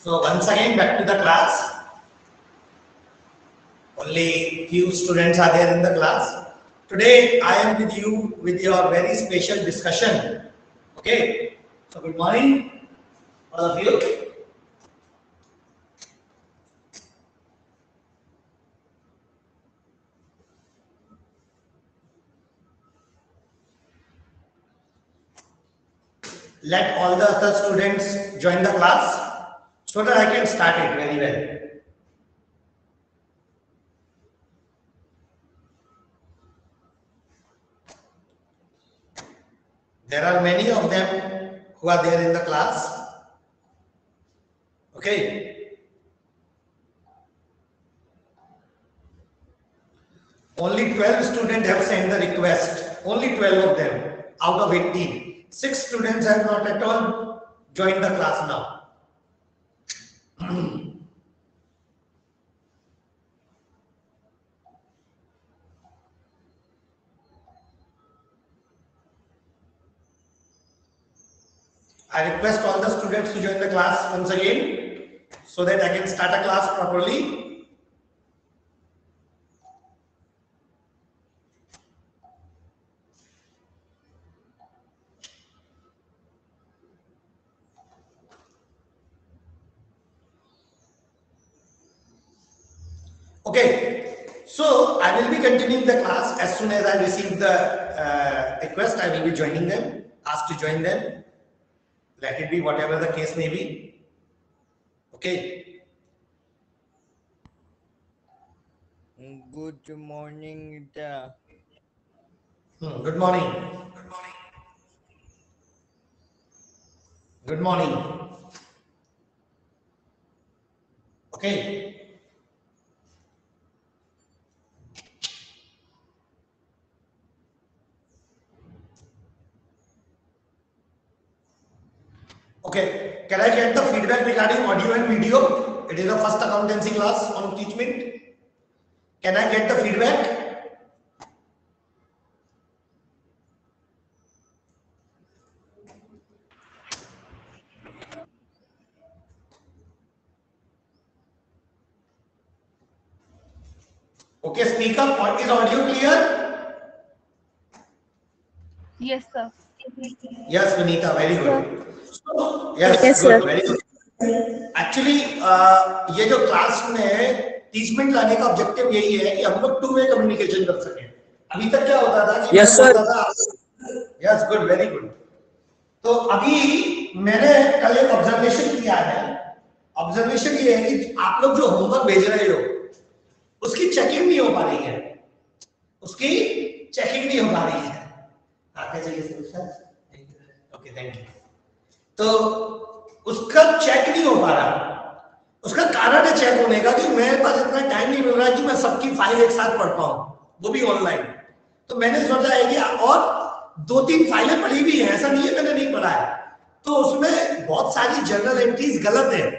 So once again back to the class. Only few students are there in the class. Today I am with you with your very special discussion. Okay. So good morning, all of you. Let all the other students join the class so that I can start it very well. There are many of them who are there in the class. Okay. Only 12 students have sent the request. Only 12 of them out of 18. 6 students have not at all joined the class now. I request all the students to join the class once again so that I can start a class properly. Okay, so I will be continuing the class as soon as I receive the request. I will be joining them, asked to join them. Let it be whatever the case may be. Okay. Good morning, Ita. Good morning. Good morning. Okay. Okay, can I get the feedback regarding audio and video? It is the first accountancy class on Teachmeet. Can I get the feedback? Okay, speak up. Is audio clear? Yes, sir. Yes, Vinita, very good. So, yes, Yes, good, sir. very good. Actually ये जो class में Teachmint लाने का objective यही है कि हम लोग टू वे कम्युनिकेशन कर सकें. अभी तक क्या होता था कि Yes, मैं sir. बोलता था यस गुड वेरी गुड. तो अभी मैंने कल एक ऑब्जर्वेशन किया है. ऑब्जर्वेशन ये है कि आप लोग जो होमवर्क भेज रहे हो उसकी चेकिंग नहीं हो पा रही है. उसकी चेकिंग नहीं हो पा रही है. आगे चाहिए सर. Okay thank you. तो उसका चेक नहीं हो पा रहा. उसका कारण है चेक होने का कि मेरे पास इतना टाइम नहीं मिल रहा कि मैं सबकी फाइल एक साथ पढ़ पाऊं, वो भी ऑनलाइन. तो मैंने सोचा है कि और 2-3 फाइलें पढ़ी भी हैं, ऐसा नहीं है मैंने नहीं पढ़ा है. तो उसमें बहुत सारी जर्नल एंट्रीज गलत है.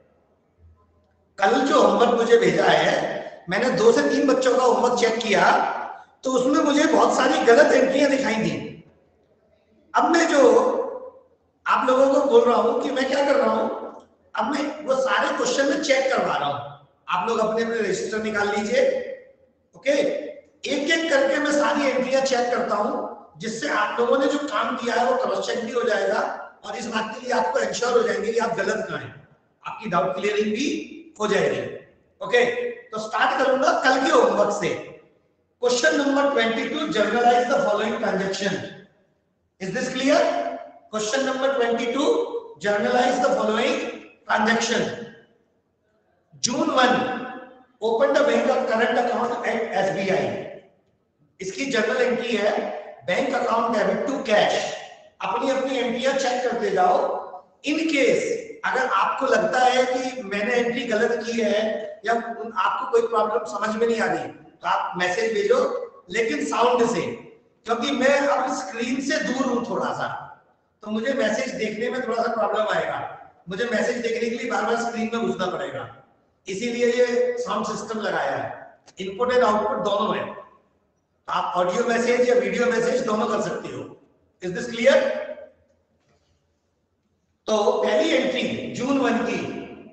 कल जो होमवर्क मुझे भेजा है, मैंने 2 से 3 बच्चों का होमवर्क चेक किया तो उसमें मुझे बहुत सारी गलत एंट्रियां दिखाई दी. अब मैं जो आप लोगों को बोल रहा हूं कि मैं क्या कर रहा हूं, अब मैं वो सारे क्वेश्चन में चेक करवा रहा हूं. आप लोग अपने अपने रजिस्टर निकाल लीजिए. ओके, एक एक करके मैं सारी एंट्रियां चेक करता हूं जिससे आप लोगों ने जो काम किया है वो क्रॉस चेक भी हो जाएगा और इस बात के लिए आपको इंश्योर हो जाएंगे कि आप गलत ना हैं. आपकी डाउट क्लियरिंग भी हो जाएगी. ओके, तो स्टार्ट करूंगा कल के होमवर्क से. Question number 22, journalize the following transaction. Is this clear? Question number 22, journalize the following transaction. June 1, open the bank current account at SBI. इसकी जर्नल एंट्री है bank account debit to cash. अपनी अपनी एंट्रियां check करते जाओ. In case अगर आपको लगता है कि मैंने एंट्री गलत की है या आपको कोई प्रॉब्लम समझ में नहीं आ रही तो आप मैसेज भेजो, लेकिन साउंड से, क्योंकि मैं अब स्क्रीन से दूर हूं थोड़ा सा, तो मुझे मैसेज देखने में थोड़ा सा प्रॉब्लम आएगा. मुझे मैसेज देखने के लिए बार बार स्क्रीन में घुसना पड़ेगा. इसीलिए ये साउंड सिस्टम लगाया है. इनपुट एंड आउटपुट दोनों है. आप ऑडियो मैसेज या वीडियो मैसेज दोनों कर सकते हो. Is this clear? तो पहली एंट्री जून 1 की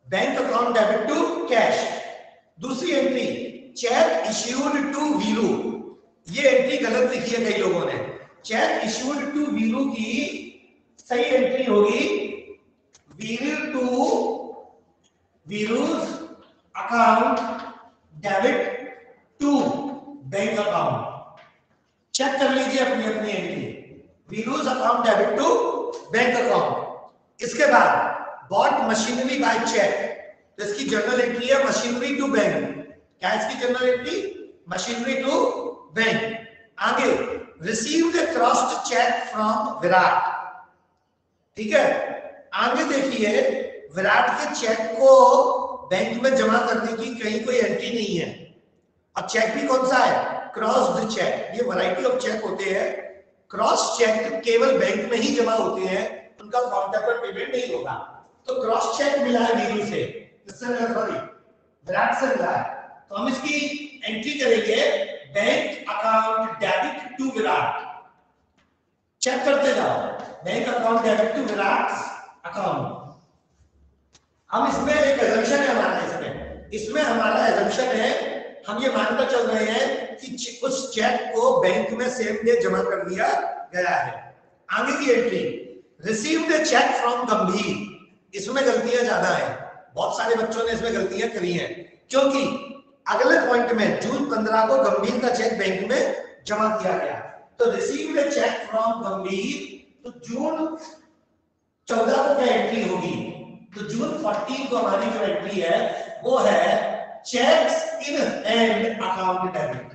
bank account debit to cash. दूसरी entry cheque issued to Viru, ये एंट्री गलत लिखी है कई लोगों ने। चेक इश्यूड टू वीरू की सही एंट्री होगी Viru to Viru's account debit to bank account. Check कर लीजिए अपनी अपनी entry, Viru's account debit to bank account. इसके बाद बॉट मशीनरी बाय चेक, तो इसकी जनरल एंट्री है मशीनरी टू बैंक। क्या है इसकी journal entry? Machinery to bank. आगे received a crossed cheque from Virat, ठीक है। आगे देखिए विराट के चेक को बैंक में जमा करने की कहीं कोई एंट्री नहीं है, और चेक भी कौन सा है? Crossed cheque. ये वैरायटी ऑफ चेक होते हैं, क्रॉस चेक केवल बैंक में ही जमा होते हैं, उनका काउंटर पर पेमेंट नहीं होगा। तो क्रॉस चेक मिला है वीरू से, किससे मिला? सॉरी विराट से मिला है, तो हम इसकी एंट्री करेंगे bank account debit to Virat. Check करते जाओ, bank account debit to Virat account. हम इसमें एक एजम्पशन है हमारा, इसमें हमारा एजम्पशन है, हम ये मानकर चल रहे हैं कि उस चेक को बैंक में सेम डे जमा कर दिया गया है। आगे की entry received a cheque from Gambhir, इसमें गलतियां ज्यादा है, बहुत सारे बच्चों ने इसमें गलतियां करी हैं, क्योंकि अगले पॉइंट में जून 15 को गंभीर का चेक बैंक में जमा किया गया। तो रिसीव्ड ए चेक फ्रॉम गंभीर, तो जून 14 को क्या एंट्री होगी? तो जून 14 को हमारी जो एंट्री है वो है cheques in hand account debit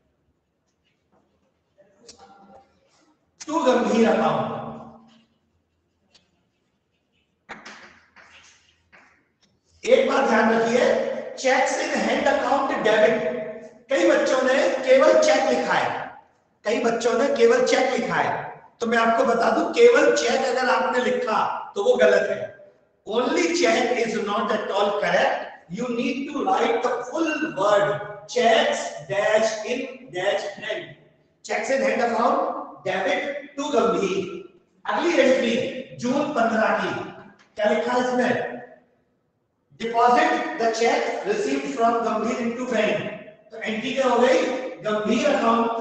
to Gambhir account. एक बात ध्यान रखिए, cheques in hand account debit, कई बच्चों ने केवल चेक लिखा है, कई बच्चों ने केवल चेक लिखा है, तो मैं आपको बता दूं केवल चेक अगर आपने लिखा तो वो गलत है। Only cheque is not at all correct, you need to write the full word checks dash in dash hand, checks in hand account debit to गंभीर। अगली एंट्री जून 15 की, क्या लिखा है इसमें? Deposit the cheque received from Gambhir into bank, तो entry क्या हो गई? Gambhir account,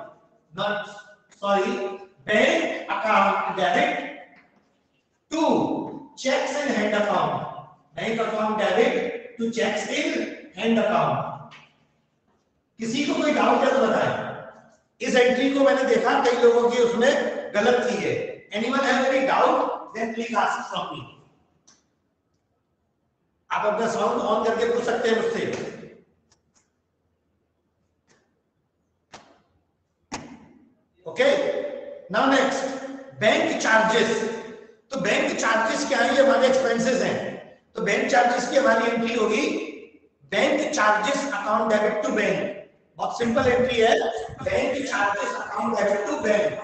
sorry bank account debit to cheques in hand account, bank account debit to cheques in hand account. किसी को कोई डाउट है तो बताएं। इस एंट्री को मैंने देखा कई लोगों की उसमें गलत थी है। Anyone have any doubt then please ask from me. आप अपना साउंड ऑन करके पूछ सकते हैं मुझसे। Okay, now next bank charges. तो बैंक चार्जेस क्या है? ये हमारे एक्सपेंसेस हैं, तो बैंक चार्जेस की हमारी एंट्री होगी bank charges account debit to bank. बहुत सिंपल एंट्री है, bank charges account debit to bank.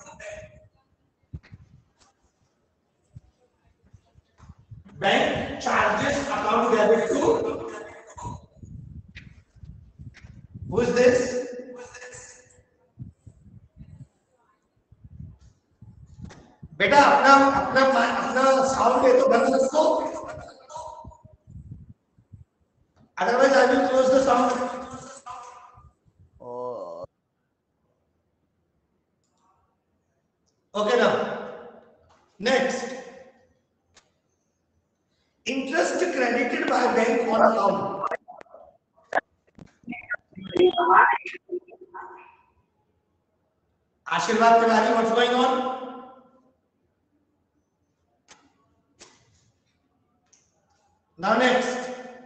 Bank charges account debit to, who is this? बेटा अपना अपना अपना साउंड है तो बंद रखो, otherwise I will close the sound. Oh, Okay, now next interest credited by bank on account. आशीर्वाद Tiwari, what's going on? Now next,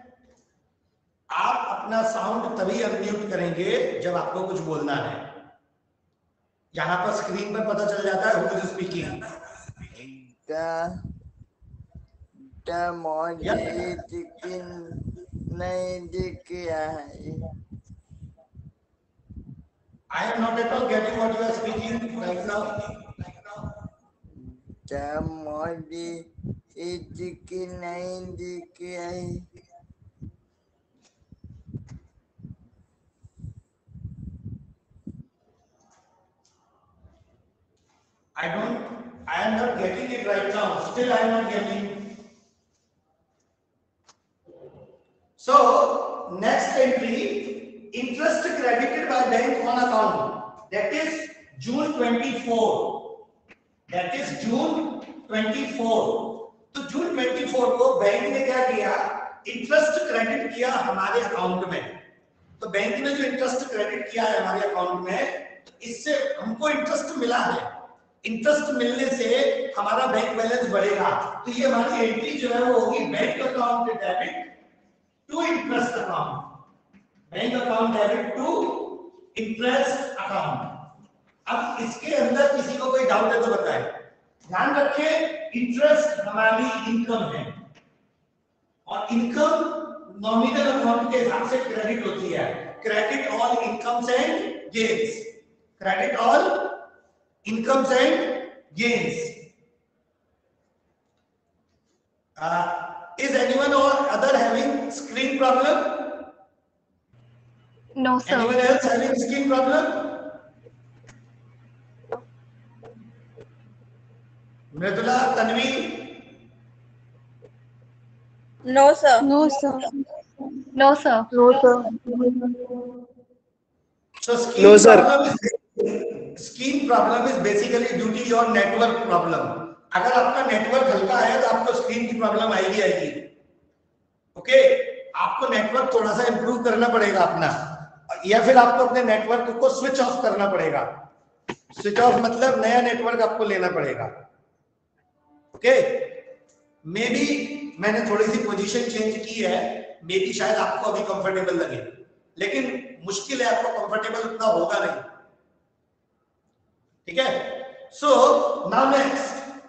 आप अपना साउंड तभी अनम्यूट करेंगे जब आपको कुछ बोलना है। यहां पर स्क्रीन पर पता चल जाता है हु इज स्पीकिंग। मुझे चिकन नहीं दिख रहा है। I am not at all getting what you are speaking right now. मुझे चिकन नहीं दिख रहा है। I am not getting it right now. Still I am not getting. Next entry, interest credited by bank on account, that is June 24, that is June 24। तो जून 24 को bank ने क्या किया, इंटरेस्ट क्रेडिट किया हमारे अकाउंट में। तो बैंक ने जो इंटरेस्ट क्रेडिट किया है हमारे अकाउंट में, तो इससे हमको इंटरेस्ट मिला है। इंटरेस्ट मिलने से हमारा बैंक बैलेंस बढ़ेगा। तो ये हमारी एंट्री जो है वो होगी bank account debit to interest account, bank account debit to interest account. अब इसके अंदर किसी को कोई डाउट है तो बताएं। ध्यान रखें, इंटरेस्ट हमारी इनकम है और इनकम नॉमिनल अकाउंट के हिसाब से क्रेडिट होती है। Credit all incomes and gains, credit all incomes and gains. Is anyone or other having screen problem? No, sir. Anyone else having screen problem? Mridula, Tanvi? No, sir. No, sir. No, sir. No, sir. So No, sir. Scheme problem is basically due to your network problem. अगर आपका network हल्का है तो आपको screen की problem आएगी आएगी। Okay, आपको नेटवर्क थोड़ा सा इंप्रूव करना पड़ेगा अपना, या फिर आपको अपने नेटवर्क को स्विच ऑफ करना पड़ेगा। स्विच ऑफ मतलब नया नेटवर्क आपको लेना पड़ेगा। ओके, मे बी मैंने थोड़ी सी पोजीशन चेंज की है, मे बी शायद आपको अभी कंफर्टेबल लगे, लेकिन मुश्किल है, आपको कंफर्टेबल उतना होगा नहीं। ठीक है, so now next,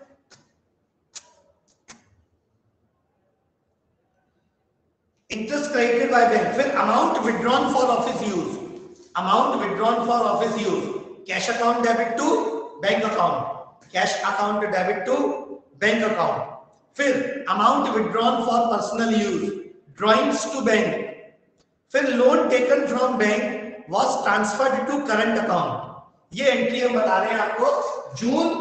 interest credited by bank, फिर amount withdrawn for office use, amount withdrawn for office use, cash account debit to bank account, cash account debit to bank account. फिर amount withdrawn for personal use, drawings to bank. फिर loan taken from bank was transferred to current account. ये entry हम बता रहे हैं आपको जून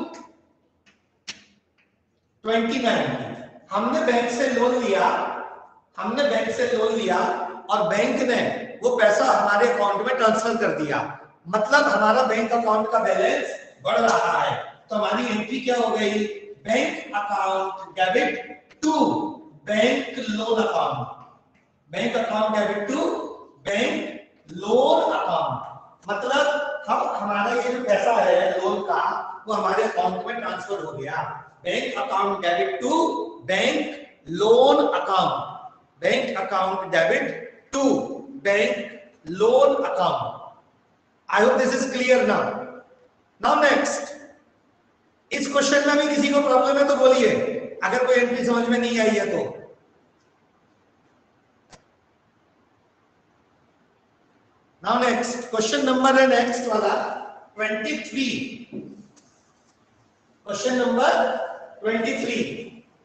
29। हमने bank से लोन लिया, हमने बैंक से लोन लिया और बैंक ने वो पैसा हमारे अकाउंट में ट्रांसफर कर दिया, मतलब हमारा बैंक अकाउंट का बैलेंस बढ़ रहा है। तो हमारी एंट्री क्या हो गई, bank account debit to bank loan account, bank account debit to bank loan account. मतलब हम हमारा ये जो पैसा है लोन का वो हमारे अकाउंट में ट्रांसफर हो गया। Bank account debit to bank loan account, bank account debit to bank loan account. I hope this is clear now. Now next, इस क्वेश्चन में भी किसी को प्रॉब्लम है तो बोलिए, अगर कोई एंट्री समझ में नहीं आई है तो। नाउ नेक्स्ट क्वेश्चन नंबर है, नेक्स्ट वाला 23, क्वेश्चन नंबर 23।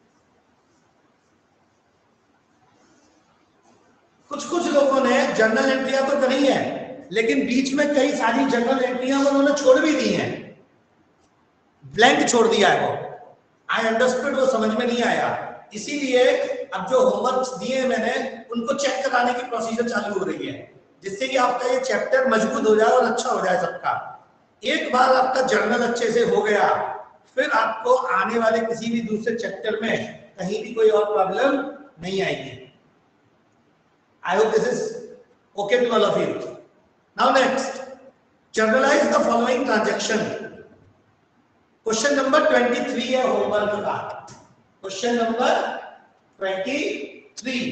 कुछ लोगों ने जर्नल एंट्रियां तो करी है, लेकिन बीच में कई सारी जर्नल एंट्रियां उन्होंने छोड़ भी दी हैं, ब्लैंक छोड़ दिया है वो। आई अंडरस्टूड, वो समझ में नहीं आया, इसीलिए अब जो होमवर्क दिए मैंने उनको चेक कराने की प्रोसीजर चालू हो रही है, जिससे कि आपका ये चैप्टर मजबूत हो जाए और अच्छा हो जाए सबका। एक बार आपका जर्नल अच्छे से हो गया, फिर आपको आने वाले किसी भी दूसरे चैप्टर में कहीं भी कोई और प्रॉब्लम नहीं आएगी। I hope this is okay to all of you. Now next, journalize the following transaction. Question number 23 है होमवर्क का। Question number 23.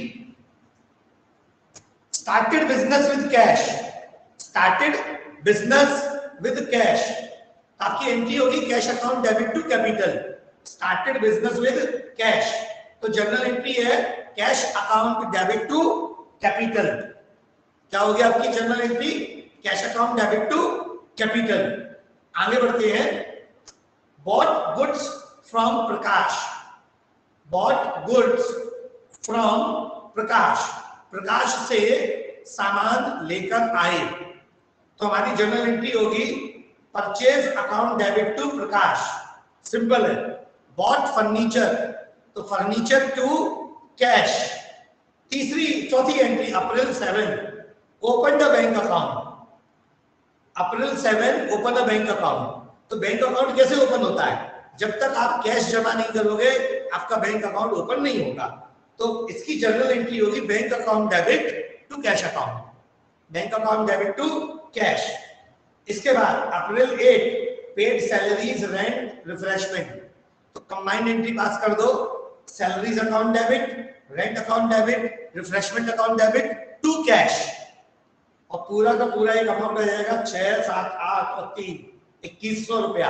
Started business with cash. Started business with cash. आपकी एंट्री होगी cash account debit to capital. Started business with cash. तो journal entry है cash account debit to capital. क्या हो गया आपकी journal entry, cash account debit to capital. आगे बढ़ते हैं, bought goods from Prakash, bought goods from Prakash, Prakash से सामान लेकर आए। तो हमारी जनरल एंट्री होगी purchase account debit to Prakash, simple है। बॉट फर्नीचर, तो फर्नीचर टू कैश, चौथी entry April 7 open the bank account. April 7 open the bank account. तो बैंक अकाउंट कैसे ओपन होता है? जब तक आप कैश जमा नहीं करोगे आपका बैंक अकाउंट ओपन नहीं होगा। तो इसकी जनरल एंट्री होगी bank account debit to cash account, bank account debit to cash. इसके बाद April 8 paid salaries rent refreshment. तो कंबाइंड एंट्री पास कर दो, salaries account debit, rent account debit, refreshment account debit to cash, और पूरा का पूरा एक अमाउंट आ जाएगा 6, 7, 8 और 3 2100 रुपया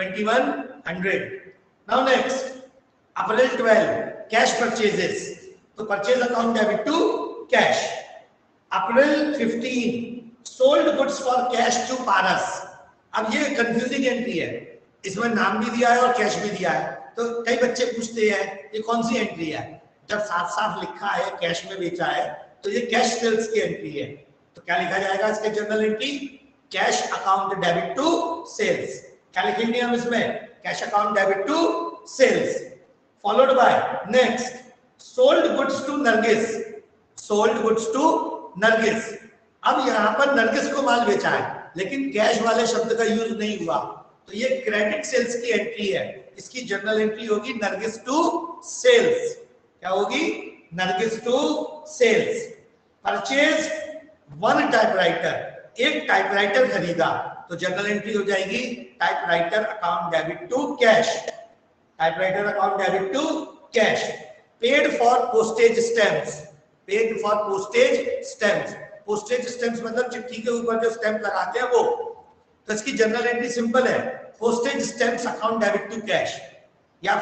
2100। Now next April 12 cash purchases. तो purchase account debit to cash. April 15 sold goods for cash to Paras. अब ये कंफ्यूजिंग एंट्री है, इसमें नाम भी दिया है और कैश भी दिया है। तो कई बच्चे पूछते हैं ये कौन सी एंट्री है? जब साफ साफ लिखा है कैश में बेचा है तो ये कैश सेल्स की एंट्री है। तो क्या लिखा जाएगा इसके journal entry? Cash account debit to sales. क्या लिखेंगे हम इसमें? Cash account debit to sales. Followed by next sold goods to Nargis. Sold goods to Nargis. अब यहां पर नरगिस को माल बेचा है लेकिन कैश वाले शब्द का यूज नहीं हुआ, तो ये क्रेडिट सेल्स की एंट्री है। इसकी जनरल एंट्री होगी नरगिस टू सेल्स। क्या होगी? Nargis to sales. Purchase 1 typewriter, एक टाइपराइटर खरीदा, तो जनरल एंट्री हो जाएगी typewriter account debit to cash. Typewriter account debit to cash. Paid for postage stamps. Paid for postage stamps. Postage stamps मतलब चिट्ठी के ऊपर जो स्टैम्प लगाते हैं वो। तो इसकी जनरल एंट्री सिंपल है, postage stamps account debit to cash, या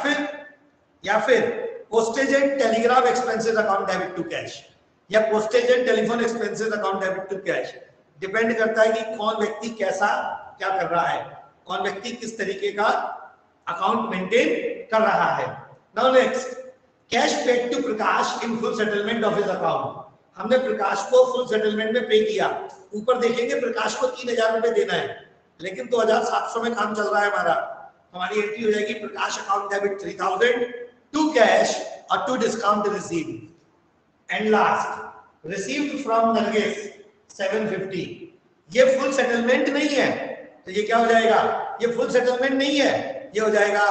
फिर postage and telegraph expenses account debit to cash, या postage and telephone expenses account debit to cash. Depend करता है कि कौन व्यक्ति कैसा क्या कर रहा है, कौन व्यक्ति किस तरीके का अकाउंट मेंटेन कर रहा है। Now next cash paid to Prakash in full settlement of his account. हमने प्रकाश को फुल सेटलमेंट में पे किया। ऊपर देखेंगे प्रकाश को 3000 रुपए देना है लेकिन 2700 में काम चल रहा है हमारा। हमारी एंट्री हो जाएगी Prakash account debit 3000 to cash और to discount receive. And last received from Nargis 750। ये फुल सेटलमेंट नहीं है, तो ये क्या हो जाएगा? ये फुल सेटलमेंट नहीं है, ये हो जाएगा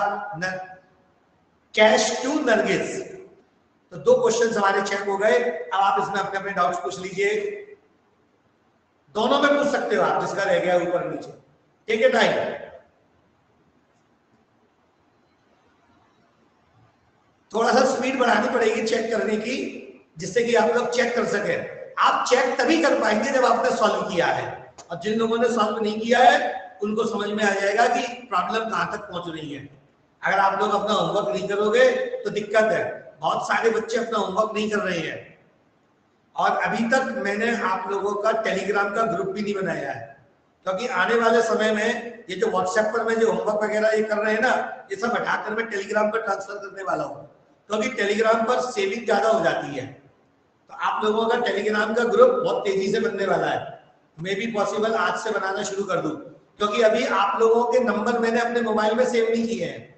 कैश टू नरगिस। तो 2 क्वेश्चंस हमारे चेक हो गए। अब आप इसमें अपने अपने डाउट्स पूछ लीजिए, दोनों में पूछ सकते हो आप, जिसका रह गया ऊपर नीचे। ठीक है टाइम। थोड़ा सा स्पीड बढ़ानी पड़ेगी चेक करने की, जिससे कि आप लोग चेक कर सके। आप चेक तभी कर पाएंगे जब आपने सॉल्व किया है, और जिन लोगों ने सॉल्व नहीं किया है उनको समझ में आ जाएगा कि प्रॉब्लम कहां तक पहुंच रही है। अगर आप लोग अपना होमवर्क नहीं करोगे तो दिक्कत है। बहुत सारे बच्चे अपना होमवर्क नहीं कर रहे हैं, और अभी तक मैंने आप लोगों का टेलीग्राम का ग्रुप भी नहीं बनाया है, क्योंकि आने वाले समय में ये जो व्हाट्सएप पर मैं जो होमवर्क वगैरह ये कर रहे हैं ना, ये सब हटाकर मैं टेलीग्राम पर ट्रांसफर करने वाला हूँ, क्योंकि टेलीग्राम पर सेविंग ज्यादा हो जाती है। तो आप लोगों का टेलीग्राम का ग्रुप बहुत तेजी से बनने वाला है। मे बी पॉसिबल आज से बनाना शुरू कर दूं, क्योंकि अभी आप लोगों के नंबर मैंने अपने मोबाइल में सेव नहीं किए हैं,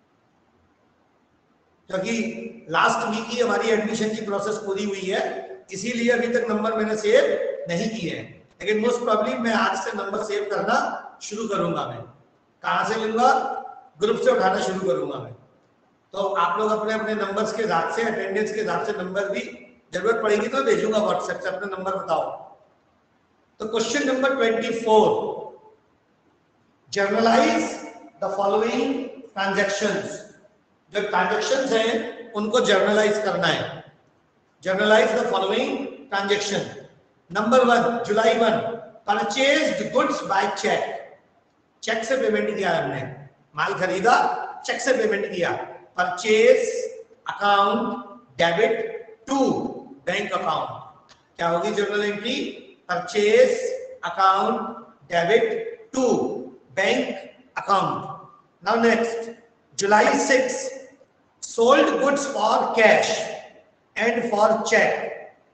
क्योंकि लास्ट वीक ही हमारी एडमिशन की प्रोसेस पूरी हुई है, इसीलिए अभी तक नंबर मैंने सेव नहीं किए हैं। लेकिन मोस्ट प्रोबेबली मैं आज से नंबर सेव करना शुरू करूंगा। मैं कहां से लूंगा? ग्रुप से उठाना शुरू करूंगा मैं। तो आप लोग अपने अपने नंबर्स के हिसाब से, अटेंडेंस के हिसाब से नंबर भी जरूरत पड़ेगी तो भेजूंगा व्हाट्सएप से, अपना नंबर बताओ। तो question number 24, journalize the following transactions. जो ट्रांजैक्शंस हैं उनको जर्नलाइज करना है। Journalize the following transaction. Number 1 July 1 purchased goods by cheque. Cheque से पेमेंट किया हमने, माल खरीदा, चेक से पेमेंट किया। Purchase account debit to bank account. क्या होगी journal entry? Purchase account debit to bank account. Now next July 6 sold goods for cash and for cheque.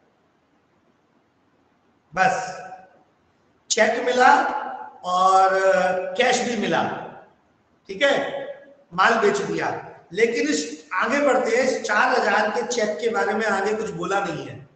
बस चेक मिला और कैश भी मिला, ठीक है, माल बेच दिया। लेकिन इस आगे बढ़ते हैं, इस 4000 के चेक के बारे में आगे कुछ बोला नहीं है।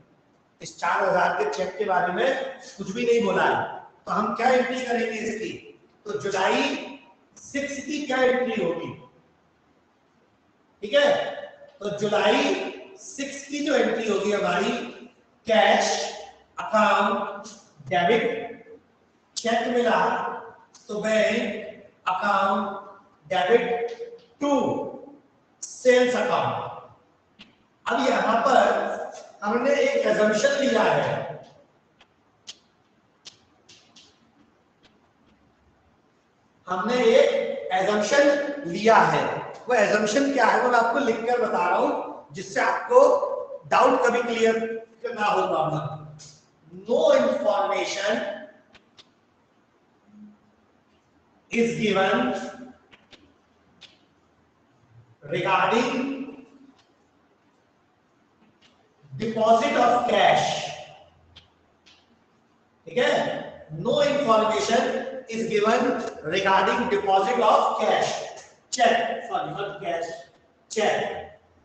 इस 4000 के चेक के बारे में कुछ भी नहीं बोला है। तो हम क्या एंट्री करेंगे इसकी? तो जुलाई 6 की क्या एंट्री होगी? ठीक है, तो जुलाई 6 की जो एंट्री होगी हमारी, कैश अकाउंट डेबिट, चेक मिला तो bank account debit to sales account. अब यहां पर हमने एक एजम्पशन लिया है, हमने एक एजम्पशन लिया है। वो एजम्पशन क्या है वो मैं आपको लिख कर बता रहा हूं, जिससे आपको डाउट कभी क्लियर ना हो problem. No information is given regarding deposit of cash. ठीक है, no information is given regarding deposit of cash, check, sorry not cash, check।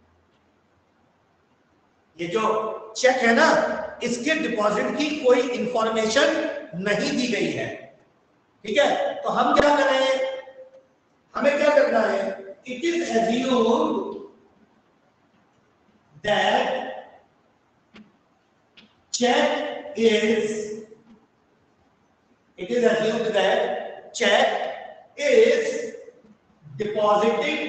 ये जो चेक है ना, इसके डिपॉजिट की कोई इंफॉर्मेशन नहीं दी गई है। ठीक है, तो हम क्या करें, हमें क्या करना है, it is assumed that check is it is assumed that check is deposited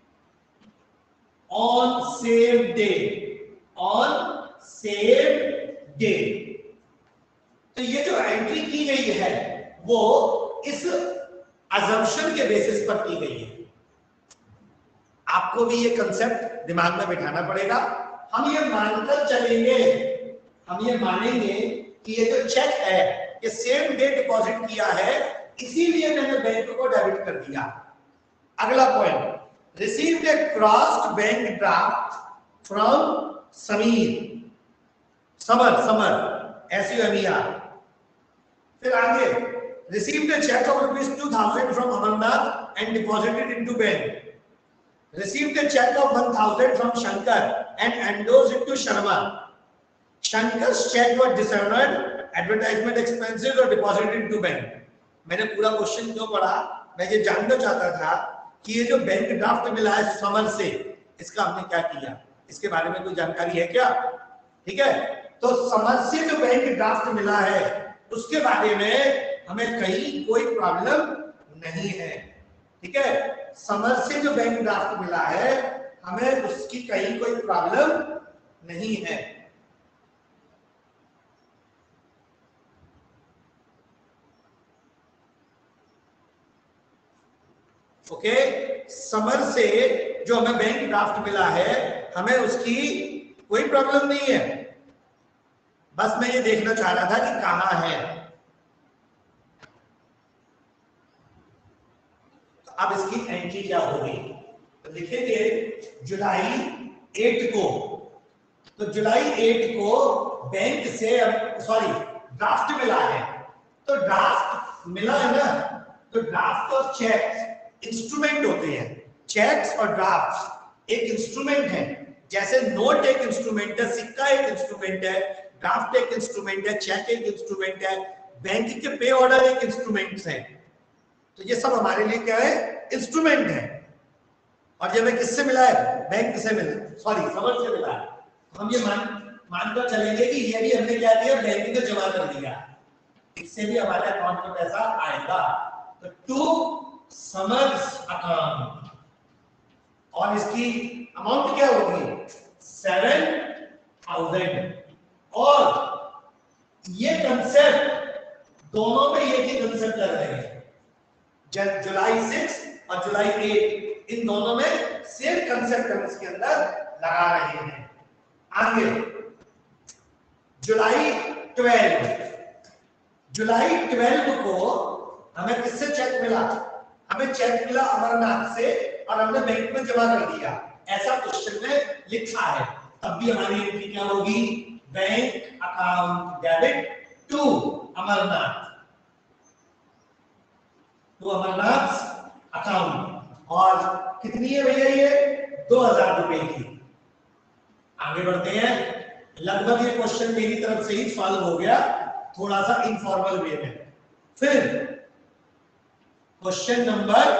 on same day, on same day। तो ये जो एंट्री की गई है वो इस assumption के बेसिस पर की गई है। आपको भी ये कंसेप्ट दिमाग में बिठाना पड़ेगा। हम ये मानकर चलेंगे, हम ये मानेंगे कि ये जो चेक है ये सेम डे डिपॉजिट किया है, इसीलिए मैंने बैंक को डेबिट कर दिया। अगला point, received a crossed bank draft from Sameer, Sumer SUMER। फिर आगे, received a cheque of ₹2000 from Amarnath and deposited into bank. Received a check of 1000 from Shankar and endorsed it to Sharma. Shankar's check was dishonored, advertisement expenses or deposited into bank। मैंने पूरा question क्यों पढ़ा, मैं ये जानना चाहता था कि ये जो बैंक ड्राफ्ट मिला है समर से, इसका हमने क्या किया, इसके बारे में कोई जानकारी है क्या? ठीक है, तो समर से जो बैंक ड्राफ्ट मिला है उसके बारे में हमें कहीं कोई प्रॉब्लम नहीं है। ठीक है, समर से जो बैंक ड्राफ्ट मिला है हमें उसकी कहीं कोई प्रॉब्लम नहीं है। ओके, समर से जो हमें बैंक ड्राफ्ट मिला है हमें उसकी कोई प्रॉब्लम नहीं है। बस मैं ये देखना चाह रहा था कि कहां है। अब इसकी एंट्री क्या होगी, तो लिखेंगे जुलाई 8 को। तो जुलाई 8 को बैंक से, सॉरी ड्राफ्ट मिला है, तो ड्राफ्ट मिला है ना, तो ड्राफ्ट और चेक इंस्ट्रूमेंट होते हैं। चेक्स और ड्राफ्ट एक इंस्ट्रूमेंट है, जैसे नोट एक इंस्ट्रूमेंट है, सिक्का एक इंस्ट्रूमेंट है, ड्राफ्ट एक इंस्ट्रूमेंट है, चेक एक इंस्ट्रूमेंट है, बैंक के पे ऑर्डर एक इंस्ट्रूमेंट्स है। तो ये सब हमारे लिए क्या है, इंस्ट्रूमेंट है। और जब किससे मिला है, बैंक से मिला, सॉरी समर से मिला है, तो हम ये मानकर चलेंगे कि ये भी हमने क्या किया, बैंक में जमा कर दिया, इससे भी हमारे अकाउंट में पैसा आएगा। तो टू समर्स अकाउंट, और इसकी अमाउंट क्या होगी 7000। और ये कंसेप्ट दोनों में एक ही कंसेप्ट लग रहे हैं, जुलाई 6 और जुलाई 8 इन दोनों में सेम कंसेप्ट हम इसके अंदर लगा रहे हैं। आगे जुलाई 12 को हमें किससे चेक मिला, हमें चेक मिला अमरनाथ से और हमने बैंक में जमा कर दिया, ऐसा क्वेश्चन में लिखा है। तब भी हमारी एंट्री क्या होगी, bank account debit to Amarnath, तो अमरनाथ अकाउंट। और कितनी है भैया, ये 2000 रुपए की। आगे बढ़ते हैं, लगभग ये क्वेश्चन मेरी तरफ से ही सॉल्व हो गया, थोड़ा सा इनफॉर्मल वे में। फिर क्वेश्चन नंबर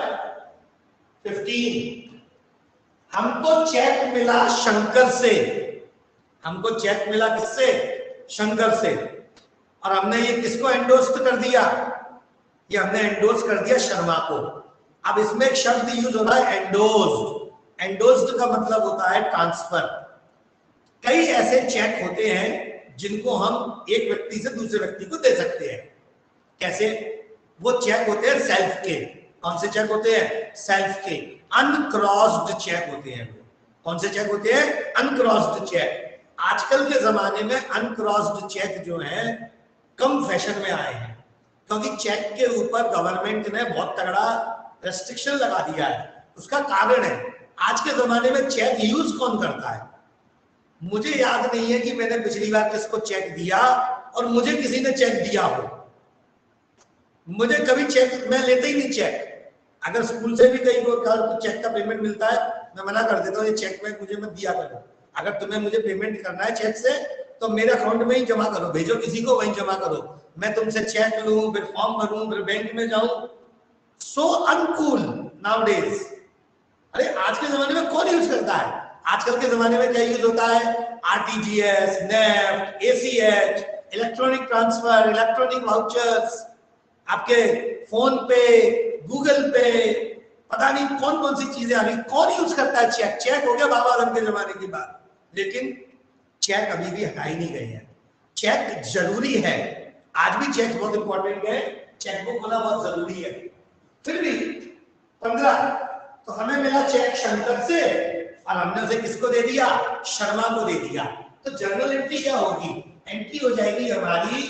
15, हमको चेक मिला शंकर से। हमको चेक मिला किससे? शंकर से। और हमने ये किसको एंडोर्स कर दिया? ये हमने एंडोर्स कर दिया शर्मा को। अब इसमें एक शब्द यूज हो रहा है एंडोर्स्ड। एंडोर्स्ड का मतलब होता है ट्रांसफर। कई ऐसे चेक होते हैं जिनको हम एक व्यक्ति से दूसरे व्यक्ति को दे सकते हैं। कैसे? वो चेक होते हैं सेल्फ के। कौन से चेक होते हैं? सेल्फ के। अनक्रॉस्ड चेक होते हैं। कौन से चेक होते हैं? Uncrossed cheque. आजकल के जमाने में अनक्रॉस्ड चेक जो है कम फैशन में आए हैं, क्योंकि चेक के ऊपर गवर्नमेंट ने बहुत तगड़ा रेस्ट्रिक्शन लगा दिया है। उसका कारण है, आज के जमाने में चेक यूज कौन करता है? मुझे याद नहीं है कि मैंने पिछली बार किसको चेक दिया और मुझे किसी ने चेक दिया हो। मुझे कभी चेक, मैं लेता ही नहीं चेक। अगर स्कूल से भी कहीं को चेक का पेमेंट मिलता है, मैं मना कर देता हूँ, ये चेक में मुझे मत दिया करो। अगर तुम्हें मुझे पेमेंट करना है चेक से तो मेरे अकाउंट में ही जमा करो, भेजो किसी को, वहीं जमा करो। मैं तुमसे चेक लूं, फिर फॉर्म भरूं, फिर बैंक में जाऊं। So uncool nowadays. अरे आज के जमाने में कौन यूज करता है? आजकल के जमाने में क्या यूज होता है? RTGS, NEFT, ACH, electronic transfer, electronic vouchers, आपके फोन पे, गूगल पे, पता नहीं कौन कौन सी चीजें आ रही। कौन यूज करता है चेक? चेक हो गया बाबा आदम के जमाने की बात, लेकिन चेक अभी भी हटा ही नहीं गए हैं। चेक जरूरी है, आज भी चेक बहुत इंपॉर्टेंट है, चेक बुक होना बहुत जरूरी है। फिर भी 15, तो हमें मिला चेक शंकर से और हमने उसे किसको दे दिया? शर्मा को दे दिया। तो जर्नल एंट्री क्या होगी? एंट्री हो जाएगी हमारी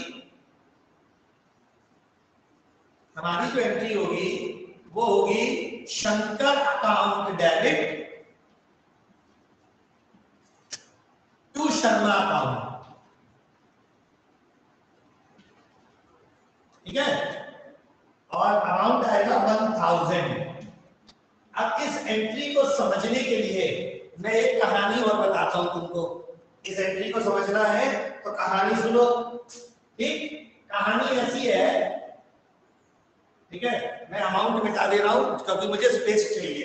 जो एंट्री होगी वो होगी Shankar account debit to Sharma account. ठीक है, और अमाउंट आएगा 1000। अब इस एंट्री को समझने के लिए मैं एक कहानी और बताता हूं तुमको। इस एंट्री को समझना है तो कहानी सुनो। ठीक, कहानी ऐसी है, ठीक है, मैं अमाउंट मिटा दे रहा हूं क्योंकि मुझे स्पेस चाहिए।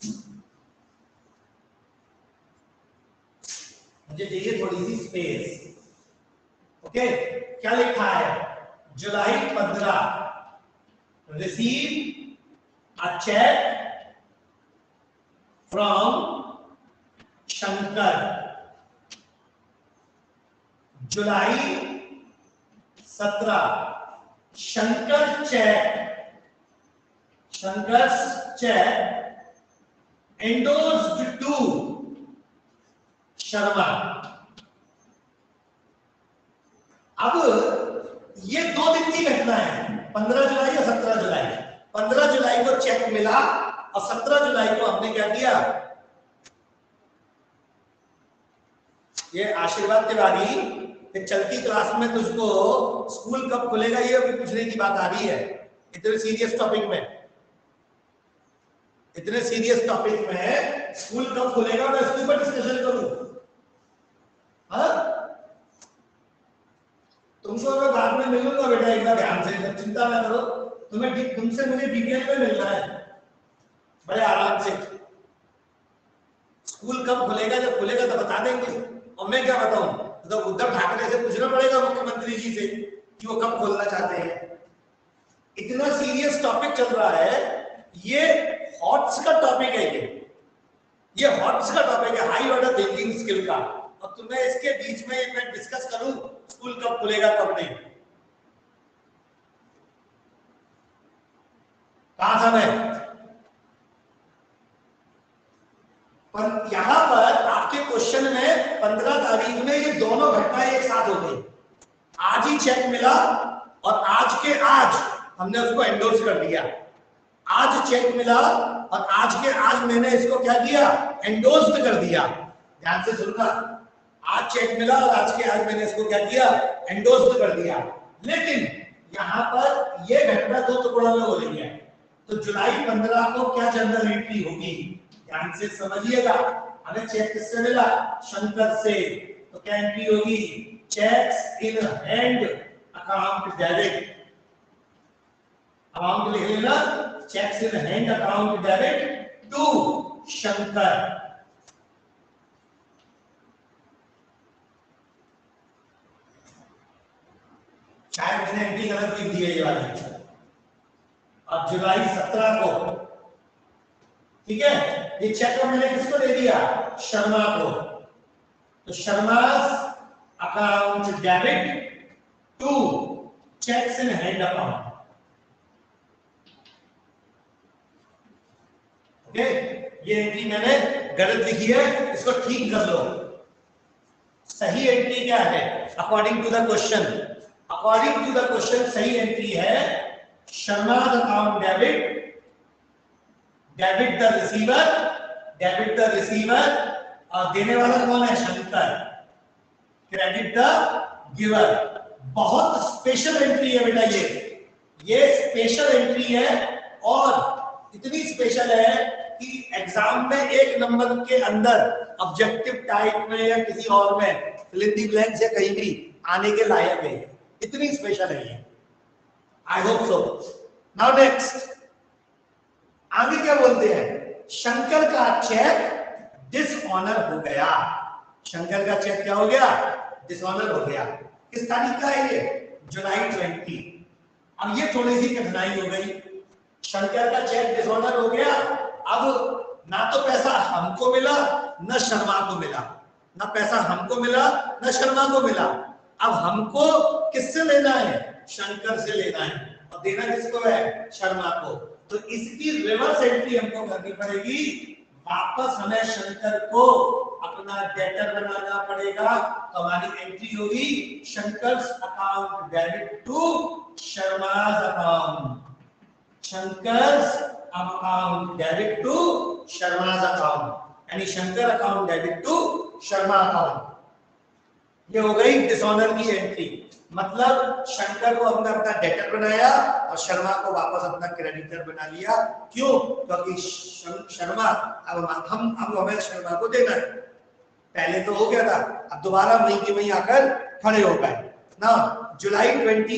मुझे चाहिए थोड़ी सी स्पेस। ओके, क्या लिखा है? July 15, receive a cheque from Shankar. July 17, Shankar cheque endorsed to Sharma. अब ये 2 दिन की घटना है, 15 जुलाई या 17 जुलाई। 15 जुलाई को चेक मिला और 17 जुलाई को हमने क्या किया? ये आशीर्वाद तिवारी चलती क्लास में तुझको स्कूल कब खुलेगा ये अभी पूछने की बात आ रही है। इतने सीरियस टॉपिक में, इतने सीरियस टॉपिक में स्कूल कब खुलेगा मैं इसके ऊपर डिस्कशन करूं? हाँ, तुमको मैं बाद में मिलूंगा बेटा, एक बार ध्यान से, चिंता ना करो। तुमसे मुझे डिटेल में मिलना है बड़े आराम से। स्कूल कब खुलेगा, जब खुलेगा तो बता देंगे। और मैं क्या बताऊं, तो उद्धव ठाकरे से पूछना पड़ेगा मुख्यमंत्री जी से कि वो कब खोलना चाहते हैं। इतना सीरियस टॉपिक चल रहा है, ये हॉट्स का टॉपिक है, ये हॉट्स का टॉपिक है, हाई ऑर्डर थिंकिंग स्किल का। और तुम्हें इसके बीच में मैं डिस्कस करूं स्कूल कब खुलेगा कब नहीं, कहां था मैं? पर यहां पर आपके क्वेश्चन में 15 तारीख में ये दोनों घटनाएं एक साथ हो गई। आज ही चेक मिला और आज के आज हमने उसको एंडोर्स कर दिया। आज चेक मिला और आज के आज मैंने इसको क्या किया? एंडोर्स्ड कर दिया। ध्यान से सुनना, आज चेक मिला और आज के आज मैंने इसको क्या किया? एंडोर्स्ड कर दिया। लेकिन यहां पर यह घटना 2 टुकड़ों में हो रही है। तो जुलाई 15 को क्या जर्नल एंट्री होगी? ध्यान से समझिएगा। हमें चेक किससे मिला? शंकर से। तो क्या एंट्री होगी? Cheques in hand account debit. Account लिख लेना, cheques in hand account debit to Shankar. शायद मैंने एंट्री गलत लिख दी है ये वाली। अब जुलाई 17 को, ठीक है, ये चेक मैंने किसको दे दिया? शर्मा को। तो Sharma account debit to cheques in hand account. Okay, ये एंट्री मैंने गलत लिखी है, इसको ठीक कर लो। सही एंट्री क्या है according to the question? According to the question सही एंट्री है Sharma account debit, debit the receiver, debit the receiver, और देने वाला कौन है? शंकर। Credit the giver. बहुत स्पेशल एंट्री है बेटा ये स्पेशल एंट्री है, और इतनी स्पेशल है कि एग्जाम में 1 नंबर के अंदर ऑब्जेक्टिव टाइप में या किसी और में फिल इन द ब्लैंक्स या कहीं भी आने के लायक है। इतनी स्पेशल है ये। I hope so. Now next, आगे क्या बोलते हैं? शंकर का चेक डिसऑनर हो गया। शंकर का चेक क्या हो गया? डिसऑनर हो गया। किस तारीख का है ये? जुलाई 20। अब ये थोड़ी सी कठिनाई हो गई। शंकर का चेक डिसऑनर हो गया। अब ना तो पैसा हमको मिला ना शर्मा को मिला, ना पैसा हमको मिला ना शर्मा को मिला। अब हमको किससे लेना है? शंकर से लेना है, और देना किसको है? शर्मा को। तो इसकी रिवर्स एंट्री हमको करनी पड़ेगी। वापस हमें शंकर को अपना डेटर बनाना पड़ेगा। तो हमारी एंट्री होगी Shankar's account debit to Sharma's account. Shankar's account debit to Sharma's account, यानी Shankar account debit to Sharma account. ये हो गई डिसऑनर की एंट्री। मतलब शंकर को हमने अपना डेटर बनाया और शर्मा को वापस अपना क्रेडिटर बना लिया। क्यों? क्योंकि शर्मा अब हमें शर्मा को देना है। पहले तो हो गया था, अब दोबारा वहीं के वहीं आकर खड़े हो गए ना। July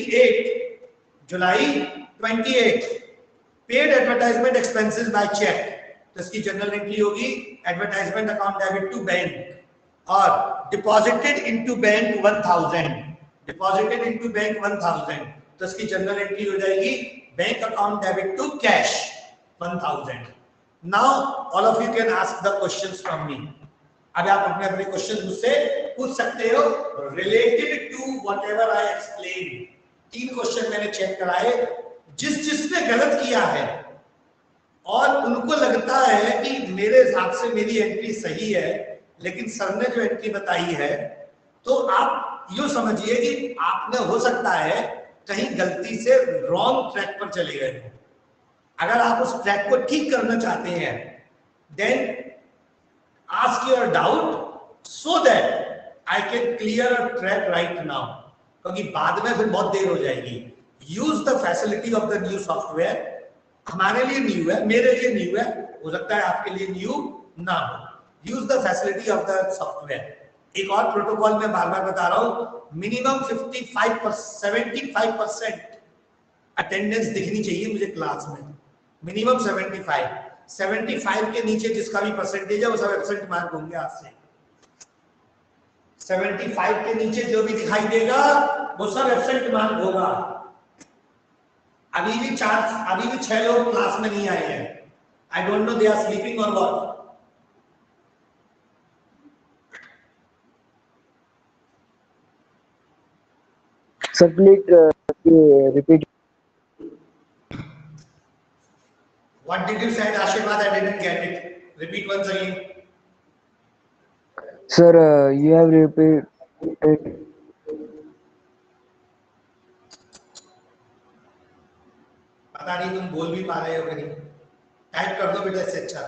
28 paid advertisement expenses by cheque. तो इसकी जनरल एंट्री होगी advertisement account debit to bank, और deposited into bank 1000, deposited into bank 1000। तो इसकी जनरल एंट्री हो जाएगी bank account debit to cash 1000। Now all of you can ask the questions from me. अब आप अपने अपने क्वेश्चन मुझसे पूछ सकते हो related to whatever I explain. 3 question मैंने चेक कराए, जिसने गलत किया है और उनको लगता है कि मेरे हिसाब से मेरी एंट्री सही है, लेकिन सर ने जो एंट्री बताई है, तो आप यूं समझिए कि आपने हो सकता है कहीं गलती से रॉन्ग ट्रैक पर चले गए। अगर आप उस ट्रैक को ठीक करना चाहते हैं, then ask your doubt so that I can clear a track right now, क्योंकि बाद में फिर बहुत देर हो जाएगी। Use the facility of the new software। हमारे लिए न्यू है, मेरे लिए न्यू है, हो सकता है आपके लिए न्यू ना हो। Use the facility of the software। एक और प्रोटोकॉल में बार बार बता रहा हूँ, मिनिमम 75% अटेंडेंस दिखनी चाहिए मुझे क्लास में, मिनिमम 75 के नीचे जिसका भी परसेंटेज है वो सब एब्सेंट मार्क होंगे आज से। 75 के नीचे जो भी दिखाई देगा वो सब एब्सेंट मार्क होगा। अभी भी 6 लोग क्लास में नहीं आए हैं। I don't know they are sleeping or what. Sir, please repeat. What did you say, Ashirwad? I didn't get it. Repeat once again. Sir, you have repeated. पता नहीं तुम बोल भी पा रहे हो कि नहीं। टाइप कर दो बेटा, इससे अच्छा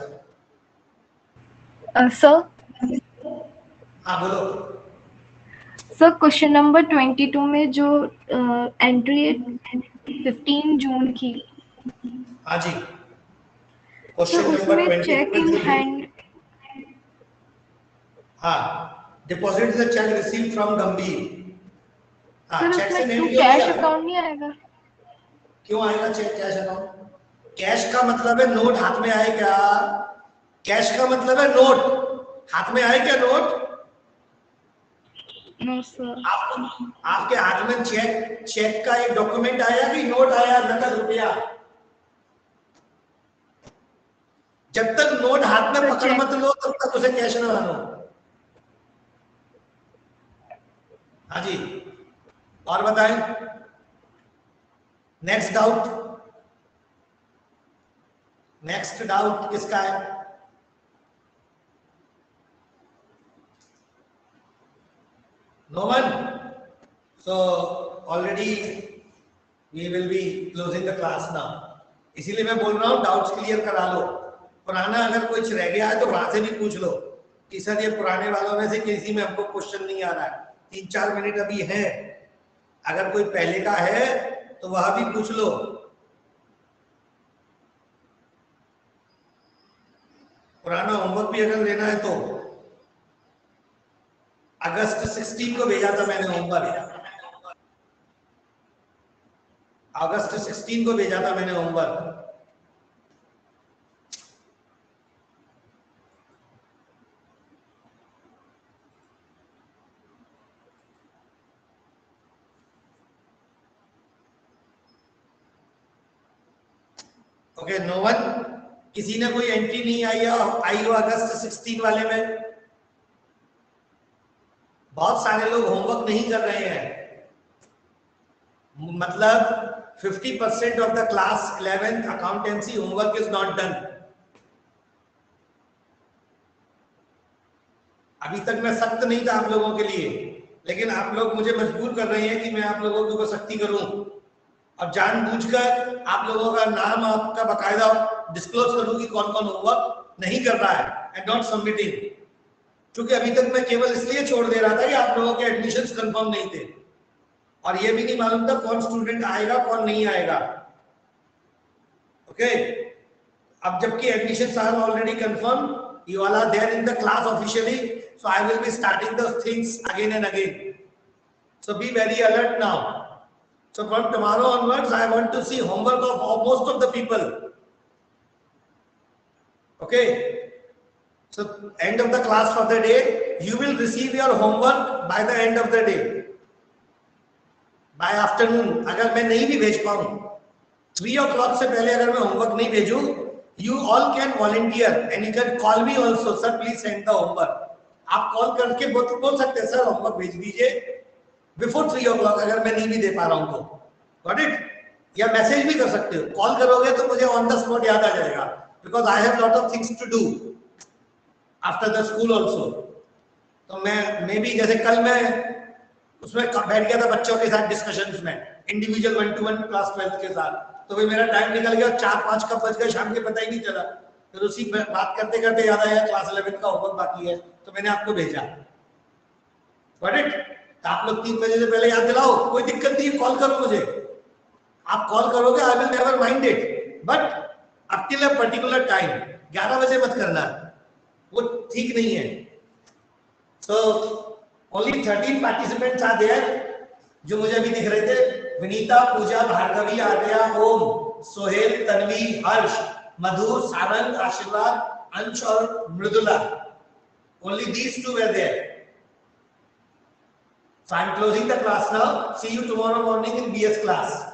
तो। सर हाँ बोलो। सर क्वेश्चन नंबर 22 में जो एंट्री है 15 जून की, हाँ जी, तो क्वेश्चन नंबर उसमें 22 चेक इन हैंड, हाँ deposit the cheque receive from Gambhir. हाँ, सर चेक से उसमें नेट टू क्यों कैश दिया? अकाउंट नहीं आएगा? क्यों आएगा चेक कैश अकाउंट? कैश का मतलब है नोट हाथ में आए क्या? कैश का मतलब है नोट हाथ में आए क्या? Not no sir. आपके हाथ में चेक का एक डॉक्यूमेंट आया कि नोट आया, नकद रुपया? जब तक नोट हाथ में पकड़ मत लो तब तक उसे कैश ना मानो। हाँ जी, और बताएं। नेक्स्ट डाउट किसका है? No one? So already we will be closing the class now. इसीलिए मैं बोल रहा हूँ डाउट्स क्लियर करा लो। पुराना अगर कुछ रह गया है तो वहां से भी पूछ लो कि सर ये पुराने वालों में से किसी में हमको क्वेश्चन नहीं आ रहा है, 3-4 मिनट अभी है, अगर कोई पहले का है तो वह भी पूछ लो। पुराना होमवर्क भी अगर लेना है तो अगस्त 16 को भेजा था मैंने होमवर्क, अगस्त 16 को भेजा था मैंने होमवर्क। Okay, no one? किसी ने कोई एंट्री नहीं आई हो अगस्त 16 वाले में? बहुत सारे लोग होमवर्क नहीं कर रहे हैं, मतलब 50% of the class 11th accountancy homework is not done. अभी तक मैं सख्त नहीं था आप लोगों के लिए, लेकिन आप लोग मुझे मजबूर कर रहे हैं कि मैं आप लोगों के ऊपर सख्ती करूं। अब जानबूझकर आप लोगों का नाम आपका बकायदा डिस्क्लोज करूं कि कौन कौन होमवर्क नहीं कर रहा है एंड नॉट सबमिटिंग, क्योंकि अभी तक मैं केवल इसलिए छोड़ दे रहा था कि आप लोगों के एडमिशंस कंफर्म नहीं थे और ये भी नहीं मालूम था कौन स्टूडेंट आएगा कौन नहीं आएगा। ओके, अब जबकि admissions are already confirm, you all are there in the class officially, so I will be starting the things again and again, so be very alert now. So from tomorrow onwards I want to see homework of most of the people. Okay, so end of the class for the day, you will receive your homework by the end of the day, by afternoon. अगर मैं नहीं भी भेज पाऊं 3 o'clock से पहले अगर मैं होमवर्क नहीं भेजूं, you all can volunteer and you can call me also, sir please send the homework. आप कॉल करके बोल सकते हैं सर होमवर्क भेज दीजिए बिफोर 3 o'clock अगर मैं नहीं भी दे पा रहा हूं तो, गॉट इट? या मैसेज भी कर सकते हो, कॉल करोगे तो मुझे ऑन द स्पॉट याद आ जाएगा, because I have lot of things to do after the school also. तो मैं भी जैसे कल मैं उसमें बैठ गया था बच्चों के साथ डिस्कशंस में, इंडिविजुअल 1-to-1 क्लास 12 के साथ, तो भाई मेरा टाइम निकल गया, 4-5 कब बज गए शाम के पता ही नहीं चला। फिर उसी बात करते करते याद आया क्लास 11 का होमवर्क बाकी है, तो मैंने आपको भेजा, गॉट इट? तो आप लोग 3 बजे से पहले याद दिलाओ, कोई दिक्कत नहीं, कॉल करो मुझे, आप कॉल करोगे I will never mind it, but up till a particular time, 11 बजे मत करना, वो ठीक नहीं है। So only 13 participants are there जो मुझे अभी दिख रहे थे, विनीता, पूजा, भार्गवी, आर्या, ओम, सोहेल, तन्वी, हर्ष, मधुर, सारंग, आशीर्वाद, अंश और Mridula, only these 2 were there. So I am closing the class now. See you tomorrow morning in BS class.